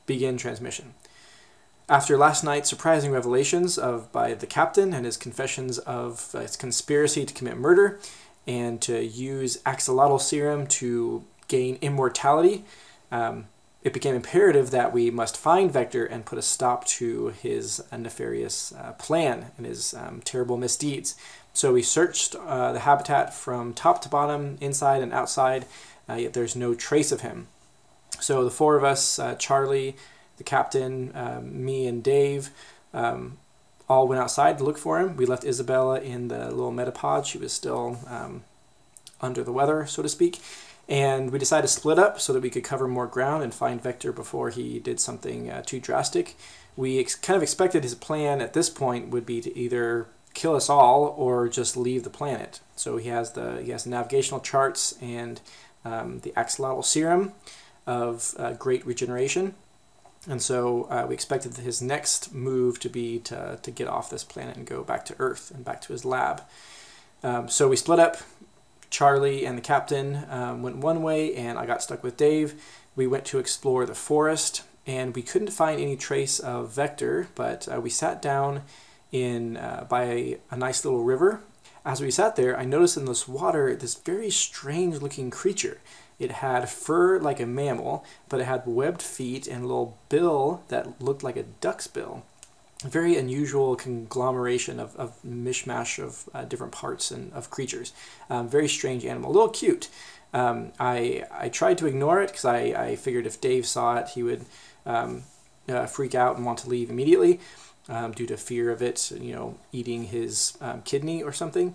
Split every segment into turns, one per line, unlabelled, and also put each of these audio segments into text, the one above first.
begin transmission. After last night's surprising revelations by the captain and his confessions of his conspiracy to commit murder and to use axolotl serum to gain immortality, it became imperative that we must find Vector and put a stop to his nefarious plan and his terrible misdeeds. So we searched the habitat from top to bottom, inside and outside, yet there's no trace of him. So the four of us, Charlie, the captain, me and Dave, all went outside to look for him. We left Isabella in the little metapod. She was still under the weather, so to speak. And we decided to split up so that we could cover more ground and find Vector before he did something too drastic. We kind of expected his plan at this point would be to either kill us all or just leave the planet. So he has the navigational charts and the axolotl serum of great regeneration. And so we expected his next move to be to get off this planet and go back to Earth and back to his lab. So we split up. Charlie and the captain went one way, and I got stuck with Dave. We went to explore the forest, and we couldn't find any trace of Vector, but we sat down by a nice little river. As we sat there, I noticed in this water this very strange-looking creature. It had fur like a mammal, but it had webbed feet and a little bill that looked like a duck's bill. A very unusual conglomeration of mishmash of different parts and of creatures. Very strange animal, a little cute. I tried to ignore it because I figured if Dave saw it, he would freak out and want to leave immediately due to fear of it, eating his kidney or something.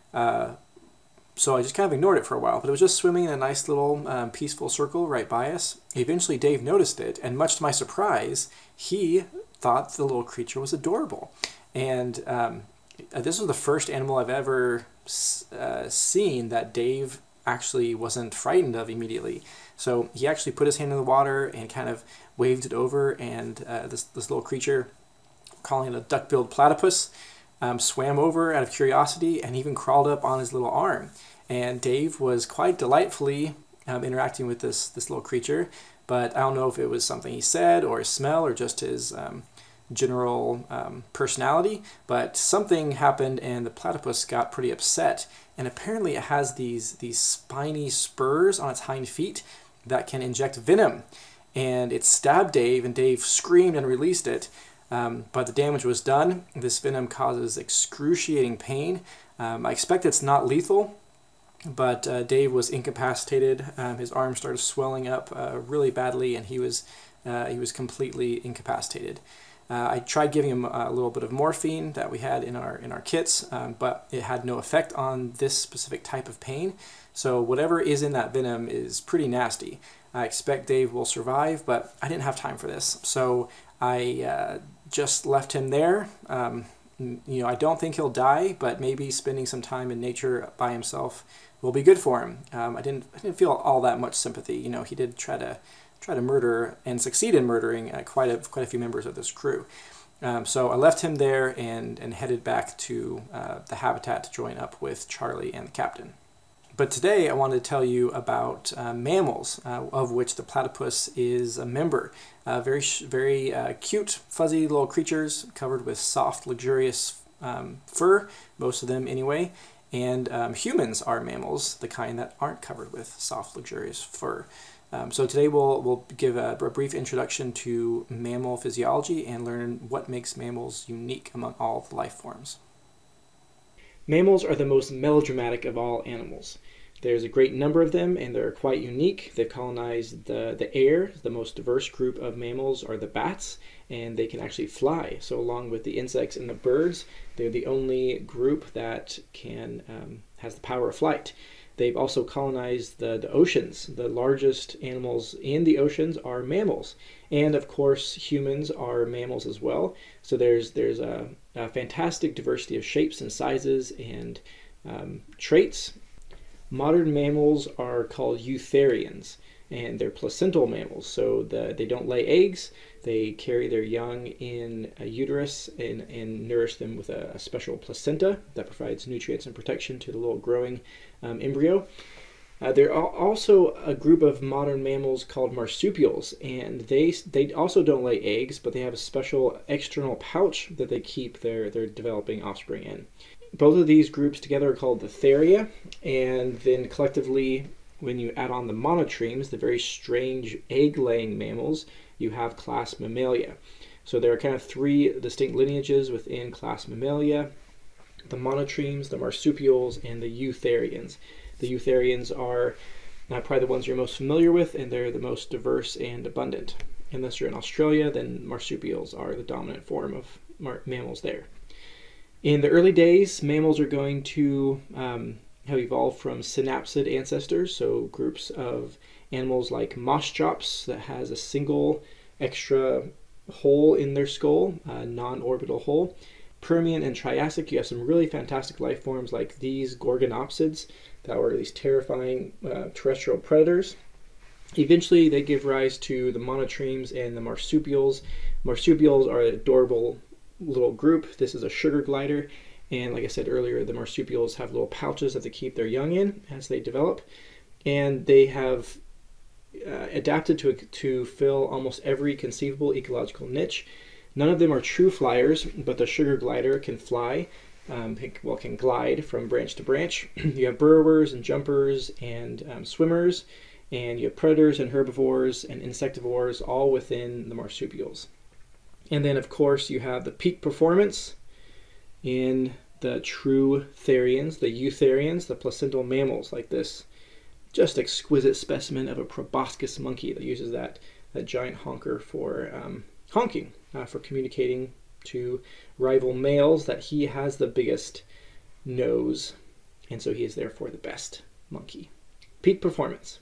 So I just kind of ignored it for a while, but it was just swimming in a nice little peaceful circle right by us. Eventually Dave noticed it, and much to my surprise, he thought the little creature was adorable. And this was the first animal I've ever seen that Dave actually wasn't frightened of immediately. So he actually put his hand in the water and kind of waved it over, and this little creature, calling it a duck-billed platypus, swam over out of curiosity and even crawled up on his little arm. And Dave was quite delightfully interacting with this little creature, but I don't know if it was something he said or his smell or just his general personality, but something happened and the platypus got pretty upset, and apparently it has these spiny spurs on its hind feet that can inject venom, and it stabbed Dave, and Dave screamed and released it, but the damage was done. This venom causes excruciating pain. I expect it's not lethal, but Dave was incapacitated. His arm started swelling up really badly, and he was completely incapacitated. I tried giving him a little bit of morphine that we had in our kits, but it had no effect on this specific type of pain. So whatever is in that venom is pretty nasty. I expect Dave will survive, but I didn't have time for this, so I just left him there. I don't think he'll die, but maybe spending some time in nature by himself will be good for him. I didn't feel all that much sympathy. He did try to murder and succeed in murdering quite a few members of this crew. So I left him there and headed back to the habitat to join up with Charlie and the captain. But today I wanted to tell you about mammals, of which the platypus is a member. Very cute, fuzzy little creatures covered with soft, luxurious fur, most of them anyway. And humans are mammals, the kind that aren't covered with soft, luxurious fur. So today we'll give a brief introduction to mammal physiology and learn what makes mammals unique among all the life forms. Mammals are the most melodramatic of all animals. There's a great number of them, and they're quite unique. They've colonized the air. The most diverse group of mammals are the bats, and they can actually fly. So along with the insects and the birds, they're the only group that has the power of flight. They've also colonized the oceans. The largest animals in the oceans are mammals. And of course, humans are mammals as well. So there's a fantastic diversity of shapes and sizes and traits. Modern mammals are called eutherians, and they're placental mammals. So they don't lay eggs. They carry their young in a uterus and nourish them with a special placenta that provides nutrients and protection to the little growing embryo. There are also a group of modern mammals called marsupials, and they also don't lay eggs, but they have a special external pouch that they keep their developing offspring in. Both of these groups together are called the Theria, and then collectively, when you add on the monotremes, the very strange egg-laying mammals, you have class Mammalia. So there are kind of three distinct lineages within class Mammalia: the monotremes, the marsupials, and the eutherians. The eutherians are probably the ones you're most familiar with, and they're the most diverse and abundant. Unless you're in Australia, then marsupials are the dominant form of mammals there. In the early days, mammals are going to have evolved from synapsid ancestors, so groups of animals like moschops that has a single extra hole in their skull, a non-orbital hole. Permian and Triassic, you have some really fantastic life forms like these gorgonopsids that were these terrifying terrestrial predators. Eventually, they give rise to the monotremes and the marsupials. Marsupials are an adorable little group. This is a sugar glider, and like I said earlier, the marsupials have little pouches that they keep their young in as they develop, and they have adapted to fill almost every conceivable ecological niche. None of them are true flyers, but the sugar glider can fly, can glide from branch to branch. You have burrowers and jumpers and swimmers, and you have predators and herbivores and insectivores all within the marsupials. And then, of course, you have the peak performance in the true therians, the eutherians, the placental mammals, like this just exquisite specimen of a proboscis monkey that uses that giant honker for honking, for communicating to rival males that he has the biggest nose, and so he is therefore the best monkey. Peak performance.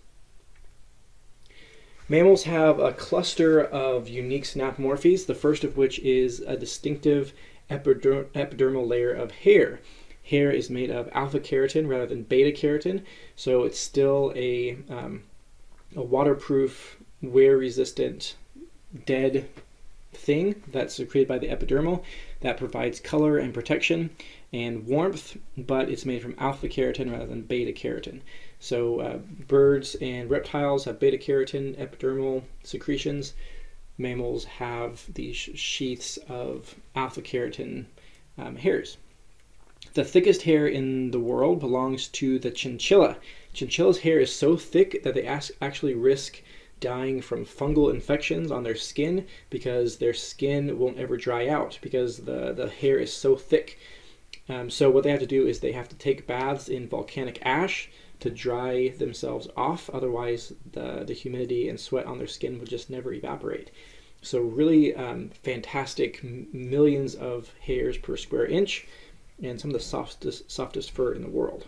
Mammals have a cluster of unique synapomorphies, the first of which is a distinctive epidermal layer of hair. Hair is made of alpha keratin rather than beta keratin, so it's still a waterproof, wear-resistant, dead thing that's secreted by the epidermal that provides color and protection and warmth, but it's made from alpha keratin rather than beta keratin. So birds and reptiles have beta keratin epidermal secretions. Mammals have these sheaths of alpha keratin hairs. The thickest hair in the world belongs to the chinchilla. Chinchilla's hair is so thick that they actually risk dying from fungal infections on their skin because their skin won't ever dry out because the hair is so thick. So what they have to do is they have to take baths in volcanic ash to dry themselves off. Otherwise, the humidity and sweat on their skin would just never evaporate. So really fantastic, millions of hairs per square inch, and some of the softest fur in the world.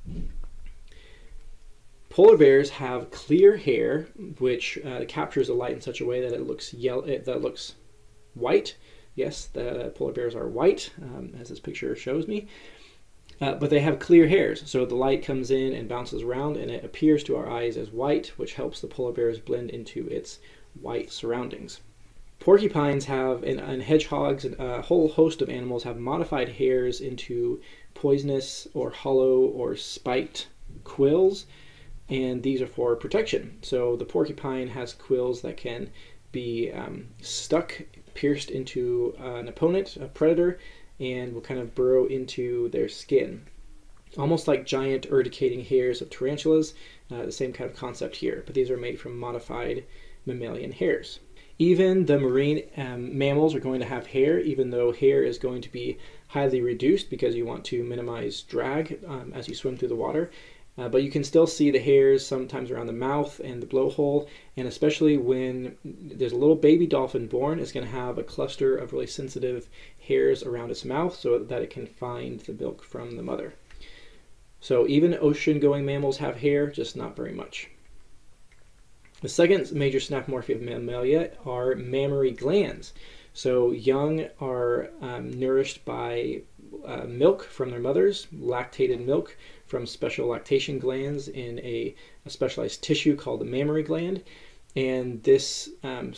Polar bears have clear hair, which captures the light in such a way that it looks that looks white. Yes, the polar bears are white, as this picture shows me. But they have clear hairs, so the light comes in and bounces around, and it appears to our eyes as white, which helps the polar bears blend into its white surroundings. Porcupines have, and hedgehogs, and a whole host of animals have modified hairs into poisonous or hollow or spiked quills, and these are for protection. So the porcupine has quills that can be pierced into an opponent, a predator, and will kind of burrow into their skin. Almost like giant urticating hairs of tarantulas, the same kind of concept here, but these are made from modified mammalian hairs. Even the marine mammals are going to have hair, even though hair is going to be highly reduced because you want to minimize drag as you swim through the water. But you can still see the hairs sometimes around the mouth and the blowhole, and especially when there's a little baby dolphin born, it's going to have a cluster of really sensitive hairs around its mouth so that it can find the milk from the mother. So even ocean-going mammals have hair, just not very much. The second major synapomorphy of Mammalia are mammary glands. So young are nourished by milk from their mothers, lactated milk from special lactation glands in a specialized tissue called the mammary gland. And this,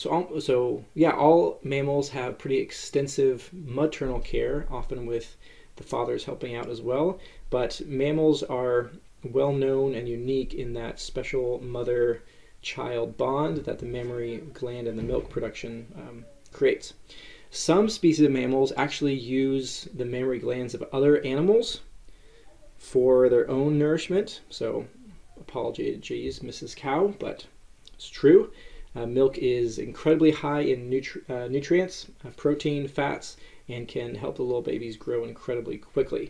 all mammals have pretty extensive maternal care, often with the fathers helping out as well. But mammals are well known and unique in that special mother-child bond that the mammary gland and the milk production creates. Some species of mammals actually use the mammary glands of other animals for their own nourishment. So, apologies, Mrs. Cow, but it's true. Milk is incredibly high in nutrients, protein, fats, and can help the little babies grow incredibly quickly.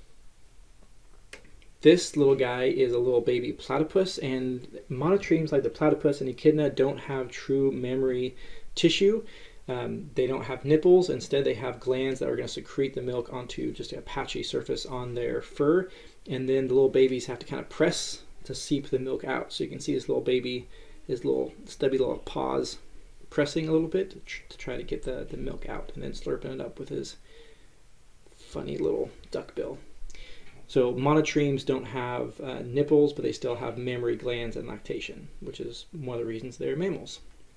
This little guy is a little baby platypus, and monotremes like the platypus and echidna don't have true mammary tissue. They don't have nipples. Instead, they have glands that are going to secrete the milk onto just a patchy surface on their fur, and then the little babies have to kind of press to seep the milk out. So you can see this little baby, his little stubby little paws pressing a little bit to try to get the milk out, and then slurping it up with his funny little duck bill. So monotremes don't have nipples, but they still have mammary glands and lactation, which is one of the reasons they're mammals.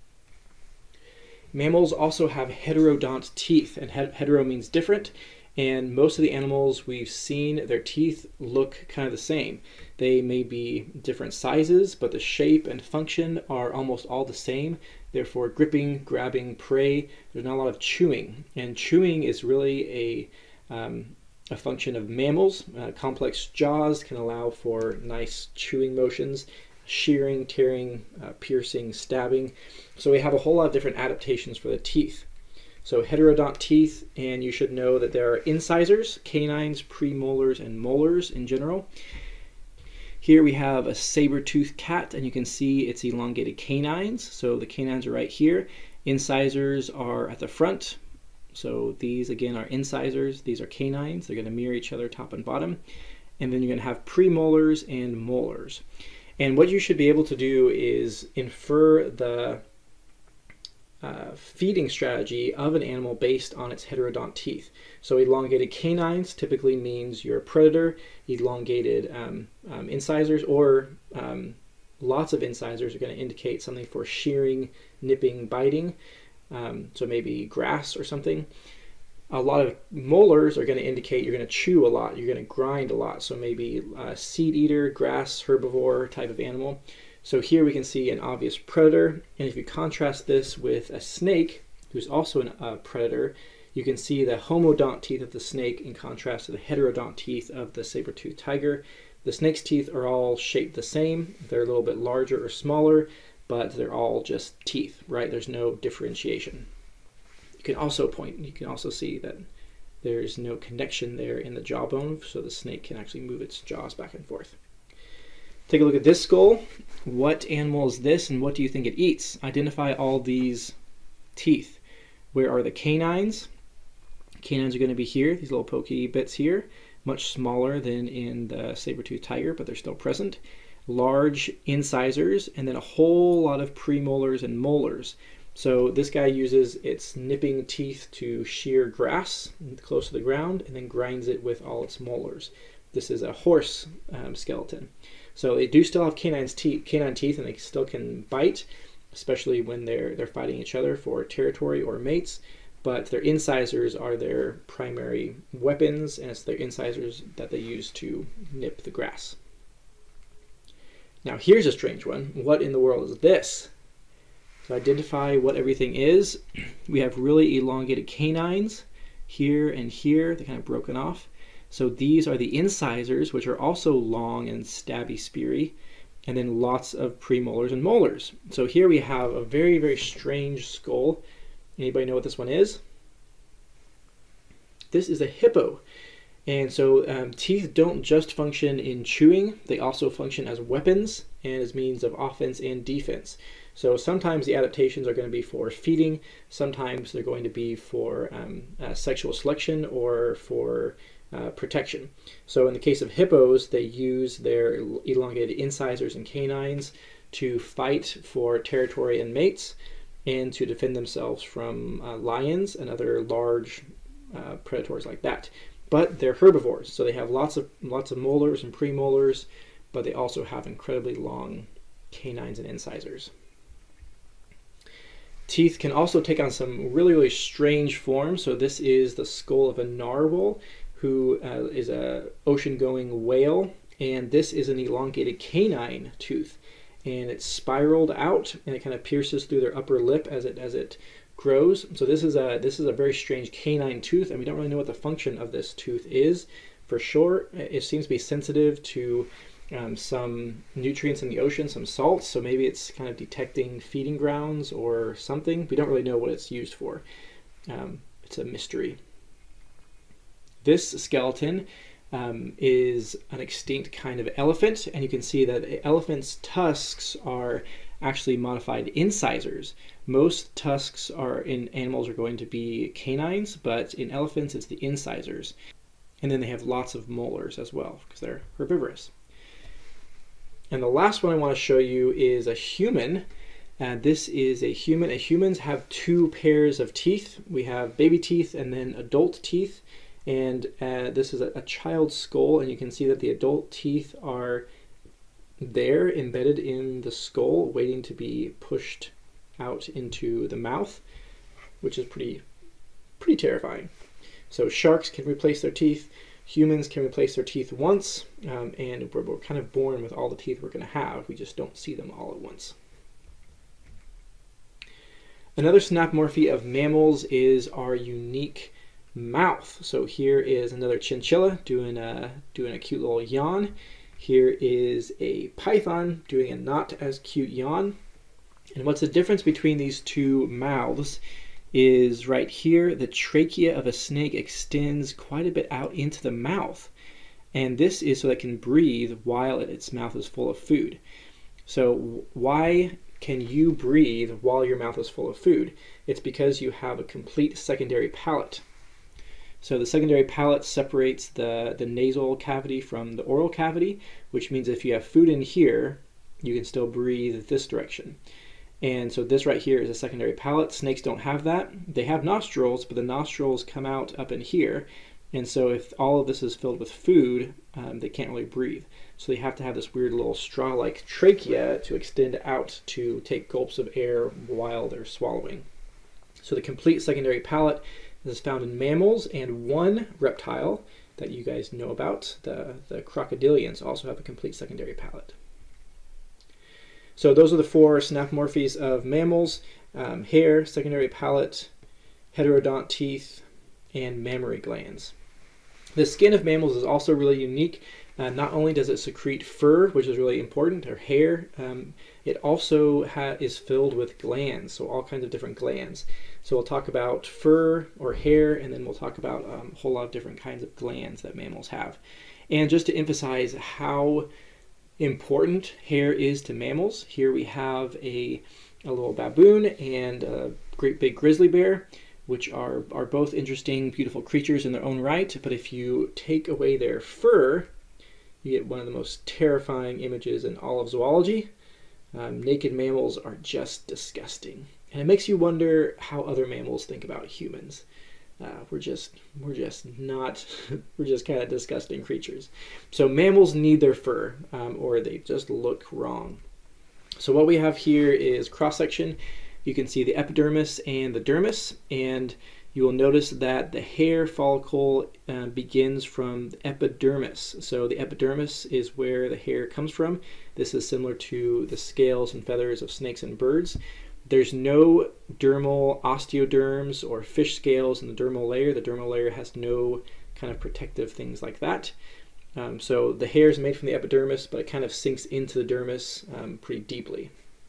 Mammals also have heterodont teeth, and hetero means different, and most of the animals we've seen, their teeth look kind of the same. They may be different sizes, but the shape and function are almost all the same. Therefore, gripping, grabbing prey, there's not a lot of chewing, and chewing is really a function of mammals. Complex jaws can allow for nice chewing motions, shearing, tearing, piercing, stabbing. So we have a whole lot of different adaptations for the teeth. So heterodont teeth, and you should know that there are incisors, canines, premolars, and molars in general. Here we have a saber-toothed cat, and you can see its elongated canines. So the canines are right here. Incisors are at the front. So these, again, are incisors. These are canines. They're going to mirror each other top and bottom. And then you're going to have premolars and molars. And what you should be able to do is infer the feeding strategy of an animal based on its heterodont teeth. So elongated canines typically means you're a predator. Elongated incisors or lots of incisors are going to indicate something for shearing, nipping, biting. So maybe grass or something. A lot of molars are going to indicate you're going to chew a lot, you're going to grind a lot. So maybe a seed eater, grass, herbivore type of animal. So here we can see an obvious predator. And if you contrast this with a snake, who's also a predator, you can see the homodont teeth of the snake in contrast to the heterodont teeth of the saber-toothed tiger. The snake's teeth are all shaped the same. They're a little bit larger or smaller, but they're all just teeth, right? There's no differentiation. You can also see that there's no connection there in the jawbone, so the snake can actually move its jaws back and forth. Take a look at this skull. What animal is this, and what do you think it eats? Identify all these teeth. Where are the canines? Canines are going to be here, these little pokey bits here, much smaller than in the saber-toothed tiger, but they're still present. Large incisors, and then a whole lot of premolars and molars. So this guy uses its nipping teeth to shear grass close to the ground, and then grinds it with all its molars. This is a horse skeleton. So they do still have canine teeth, and they still can bite, especially when they're fighting each other for territory or mates. But their incisors are their primary weapons, and it's their incisors that they use to nip the grass. Now here's a strange one. What in the world is this? To identify what everything is, we have really elongated canines here and here. They're kind of broken off. So these are the incisors, which are also long and stabby, speary, and then lots of premolars and molars. So here we have a very, very strange skull. Anybody know what this one is? This is a hippo. And so teeth don't just function in chewing, they also function as weapons and as means of offense and defense. So sometimes the adaptations are going to be for feeding, sometimes they're going to be for sexual selection or for protection. So in the case of hippos, they use their elongated incisors and canines to fight for territory and mates, and to defend themselves from lions and other large predators like that. But they're herbivores, so they have lots of molars and premolars, but they also have incredibly long canines and incisors. Teeth can also take on some really, really strange forms. So this is the skull of a narwhal, who is an ocean-going whale, And this is an elongated canine tooth, and it's spiraled out, and it kind of pierces through their upper lip as it grows. So this is a very strange canine tooth, and we don't really know what the function of this tooth is for sure. It seems to be sensitive to some nutrients in the ocean, some salts, so maybe it's kind of detecting feeding grounds or something. We don't really know what it's used for. It's a mystery. This skeleton is an extinct kind of elephant, and you can see that the elephant's tusks are actually modified incisors. Most tusks in animals are going to be canines, but in elephants it's the incisors. And then they have lots of molars as well, because they're herbivorous. And the last one I want to show you is a human. This is a human. Humans have two pairs of teeth. We have baby teeth and then adult teeth. And this is a child's skull, and you can see that the adult teeth are there embedded in the skull, waiting to be pushed out into the mouth, which is pretty terrifying. So sharks can replace their teeth. Humans can replace their teeth once, and we're kind of born with all the teeth we're going to have. We just don't see them all at once. Another synapomorphy of mammals is our unique mouth. So here is another chinchilla doing a cute little yawn. Here is a python doing a not as cute yawn. And what's the difference between these two mouths is right here, the trachea of a snake extends quite a bit out into the mouth. And this is so that it can breathe while its mouth is full of food. So why can you breathe while your mouth is full of food? It's because you have a complete secondary palate. So the secondary palate separates the nasal cavity from the oral cavity, which means if you have food in here, you can still breathe this direction. And so this right here is a secondary palate. Snakes don't have that. They have nostrils, but the nostrils come out up in here. And so if all of this is filled with food, they can't really breathe. So they have to have this weird little straw-like trachea to extend out to take gulps of air while they're swallowing. So the complete secondary palate is found in mammals, and one reptile that you guys know about, the crocodilians, also have a complete secondary palate. So those are the four synapomorphies of mammals: hair, secondary palate, heterodont teeth, and mammary glands. The skin of mammals is also really unique. Not only does it secrete fur, which is really important, or hair, it also is filled with glands, so all kinds of different glands. So we'll talk about fur or hair, and then we'll talk about a whole lot of different kinds of glands that mammals have. And just to emphasize how important hair is to mammals, here we have a little baboon and a great big grizzly bear, which are both interesting, beautiful creatures in their own right. But if you take away their fur, you get one of the most terrifying images in all of zoology. Naked mammals are just disgusting. And it makes you wonder how other mammals think about humans. We're just kind of disgusting creatures. So mammals need their fur, or they just look wrong. So what we have here is cross-section. You can see the epidermis and the dermis, and you will notice that the hair follicle begins from the epidermis. So the epidermis is where the hair comes from. This is similar to the scales and feathers of snakes and birds. There's no dermal osteoderms or fish scales in the dermal layer. The dermal layer has no kind of protective things like that. So the hair is made from the epidermis, but it kind of sinks into the dermis pretty deeply.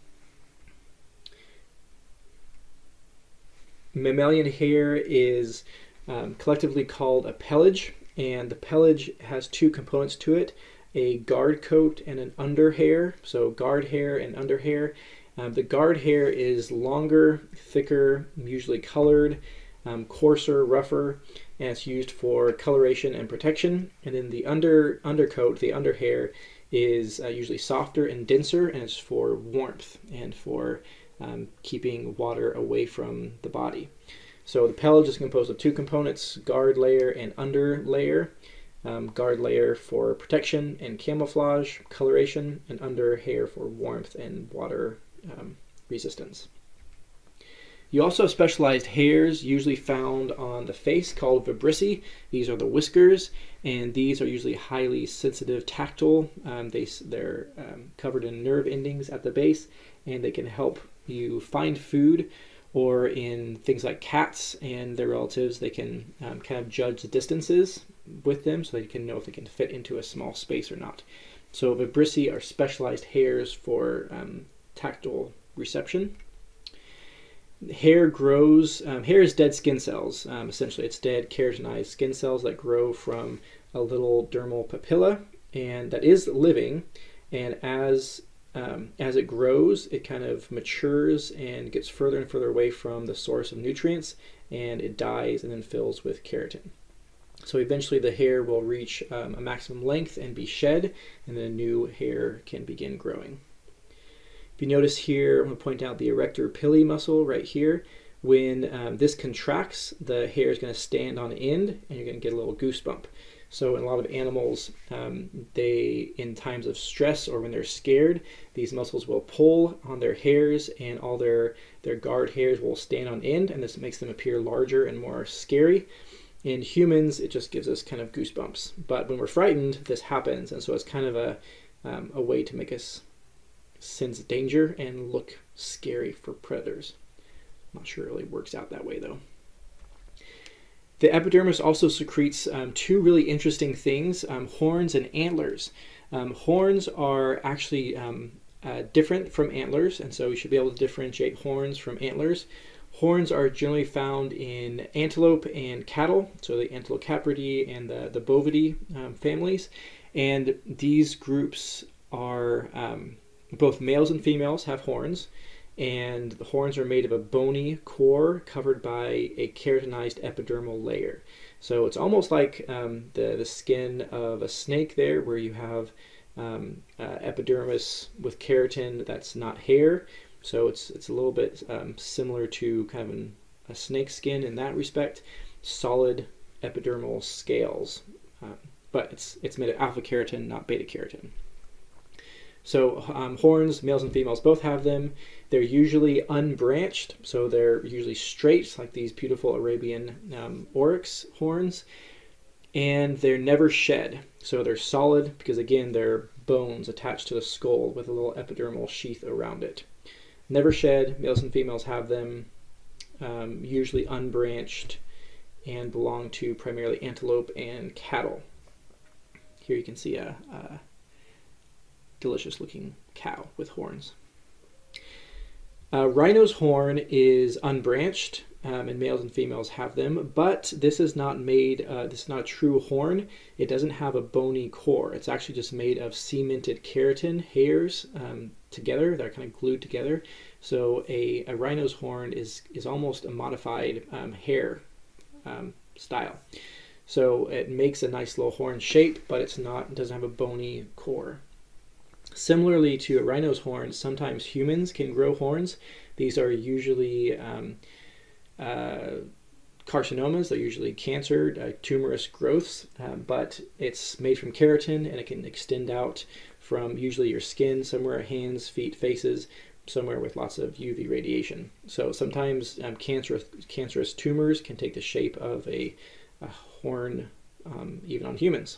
Mammalian hair is collectively called a pelage, and the pelage has two components to it: a guard coat and an underhair. So guard hair and underhair. The guard hair is longer, thicker, usually colored, coarser, rougher, and it's used for coloration and protection. And then the undercoat, the underhair, is usually softer and denser, and it's for warmth and for keeping water away from the body. So the pelage is composed of two components: guard layer and under layer. Guard layer for protection and camouflage, coloration, and under hair for warmth and water resistance. You also have specialized hairs usually found on the face called vibrissae. These are the whiskers, and these are usually highly sensitive tactile. They're covered in nerve endings at the base, and they can help you find food, or in things like cats and their relatives, they can kind of judge the distances with them so they can know if they can fit into a small space or not. So vibrissae are specialized hairs for tactile reception. Hair grows, hair is dead skin cells. Essentially, it's dead keratinized skin cells that grow from a little dermal papilla, and that is living. And as it grows, it kind of matures and gets further and further away from the source of nutrients, and it dies and then fills with keratin. So eventually the hair will reach a maximum length and be shed, and then a new hair can begin growing. If you notice here, I'm going to point out the erector pili muscle right here. When this contracts, the hair is going to stand on end, and you're going to get a little goosebump. So in a lot of animals, in times of stress or when they're scared, these muscles will pull on their hairs, and all their guard hairs will stand on end, and this makes them appear larger and more scary. In humans, it just gives us kind of goosebumps. But when we're frightened, this happens, and so it's kind of a way to make us sense danger and look scary for predators. I'm not sure it really works out that way though. The epidermis also secretes two really interesting things, horns and antlers. Horns are actually different from antlers, and so we should be able to differentiate horns from antlers. Horns are generally found in antelope and cattle, so the Antilocapridae and the Bovidae families, and these groups are both males and females have horns, and the horns are made of a bony core covered by a keratinized epidermal layer. So it's almost like the skin of a snake there, where you have epidermis with keratin that's not hair. So it's a little bit similar to kind of a snake skin in that respect. Solid epidermal scales, but it's made of alpha keratin, not beta keratin. So horns, males and females both have them. They're usually unbranched, so they're usually straight, like these beautiful Arabian oryx horns, and they're never shed. So they're solid because, again, they're bones attached to the skull with a little epidermal sheath around it. Never shed, males and females have them, usually unbranched, and belong to primarily antelope and cattle. Here you can see a delicious looking cow with horns. Rhino's horn is unbranched, and males and females have them, but this is not made, this is not a true horn. It doesn't have a bony core. It's actually just made of cemented keratin hairs together. They're kind of glued together. So a rhino's horn is almost a modified hair style. So it makes a nice little horn shape, but it doesn't have a bony core. Similarly to a rhino's horn, sometimes humans can grow horns. These are usually carcinomas. They're usually cancer, tumorous growths, but it's made from keratin, and it can extend out from usually your skin, somewhere hands, feet, faces, somewhere with lots of UV radiation. So sometimes cancerous tumors can take the shape of a horn, even on humans.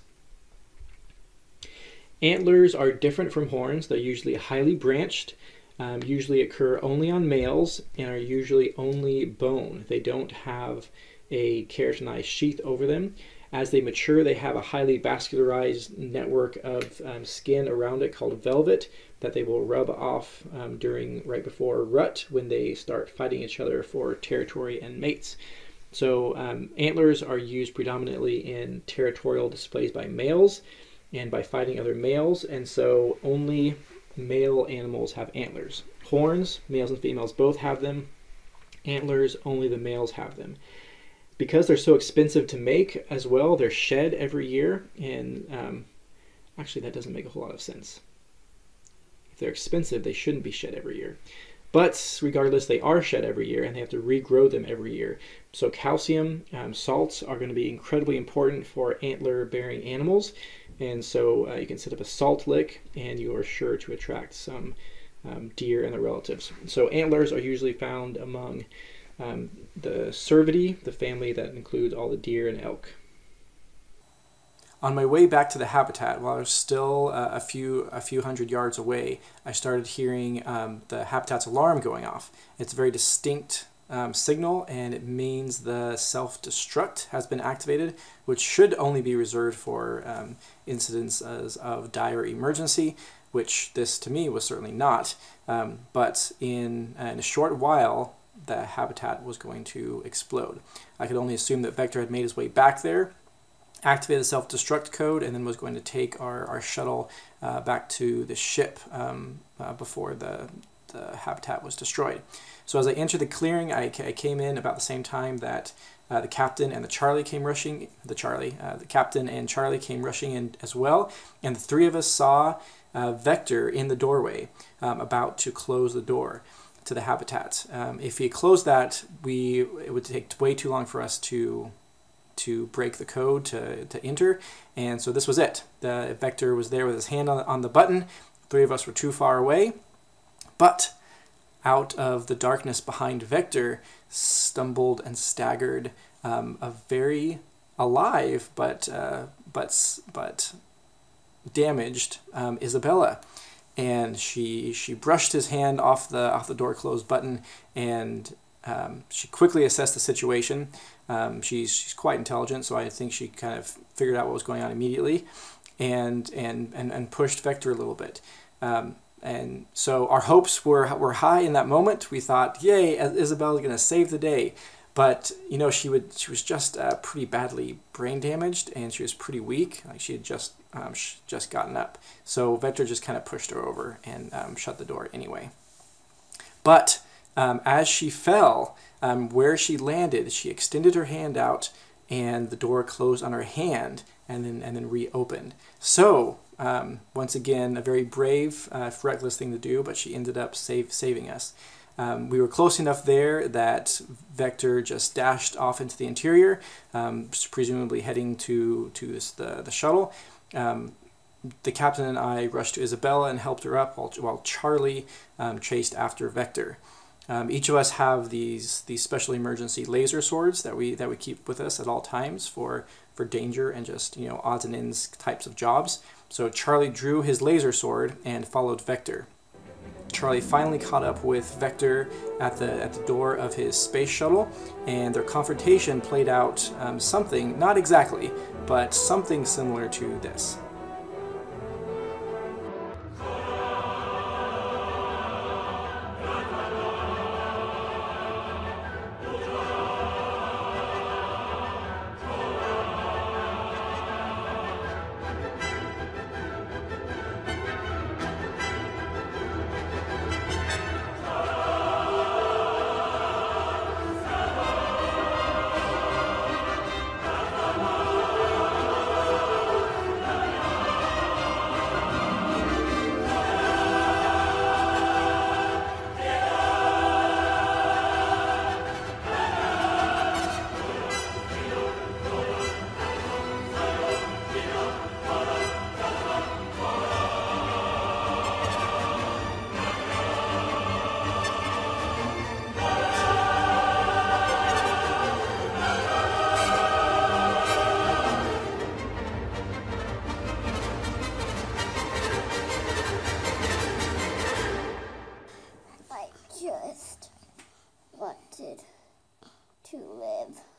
Antlers are different from horns. They're usually highly branched, usually occur only on males, and are usually only bone. They don't have a keratinized sheath over them. As they mature, they have a highly vascularized network of skin around it called velvet that they will rub off right before rut, when they start fighting each other for territory and mates. So antlers are used predominantly in territorial displays by males and by fighting other males, and so only male animals have antlers. Horns, males and females both have them. Antlers, only the males have them. Because they're so expensive to make as well, they're shed every year, and actually that doesn't make a whole lot of sense. If they're expensive, they shouldn't be shed every year. But regardless, they are shed every year, and they have to regrow them every year. So calcium salts are going to be incredibly important for antler-bearing animals, and so you can set up a salt lick, and you are sure to attract some deer and their relatives. So antlers are usually found among the cervidae, the family that includes all the deer and elk. On my way back to the habitat, while I was still a few hundred yards away, I started hearing the habitat's alarm going off. It's a very distinct signal, and it means the self-destruct has been activated, which should only be reserved for incidents of dire emergency, which this to me was certainly not. But in a short while, the habitat was going to explode. I could only assume that Vector had made his way back there, activated the self-destruct code, and then was going to take our shuttle back to the ship before the habitat was destroyed. So as I entered the clearing, I came in about the same time that the captain and the Charlie came rushing. The captain and Charlie came rushing in as well, and the three of us saw Vector in the doorway, about to close the door to the habitat. If he closed that, it would take way too long for us to break the code to enter, and so this was it. The Vector was there with his hand on the button. Three of us were too far away, but out of the darkness behind Vector stumbled and staggered a very alive but damaged Isabella, and she brushed his hand off the door closed button, and she quickly assessed the situation. She's quite intelligent, so I think she kind of figured out what was going on immediately, and pushed Vector a little bit. And so our hopes were high in that moment. We thought, yay, Isabella's going to save the day. But you know, she was just pretty badly brain damaged, and she was pretty weak. Like she had just gotten up. So Vector just kind of pushed her over and shut the door anyway. But as she fell, where she landed, she extended her hand out, and the door closed on her hand, and then reopened. So once again, a very brave, reckless thing to do, but she ended up saving us. We were close enough there that Vector just dashed off into the interior, presumably heading to the shuttle. The captain and I rushed to Isabella and helped her up, while Charlie chased after Vector. Each of us have these special emergency laser swords that we keep with us at all times for danger and just, you know, odds and ends types of jobs. So Charlie drew his laser sword and followed Vector. Charlie finally caught up with Vector at the door of his space shuttle, and their confrontation played out something, not exactly, but something similar to this.
Just wanted to live.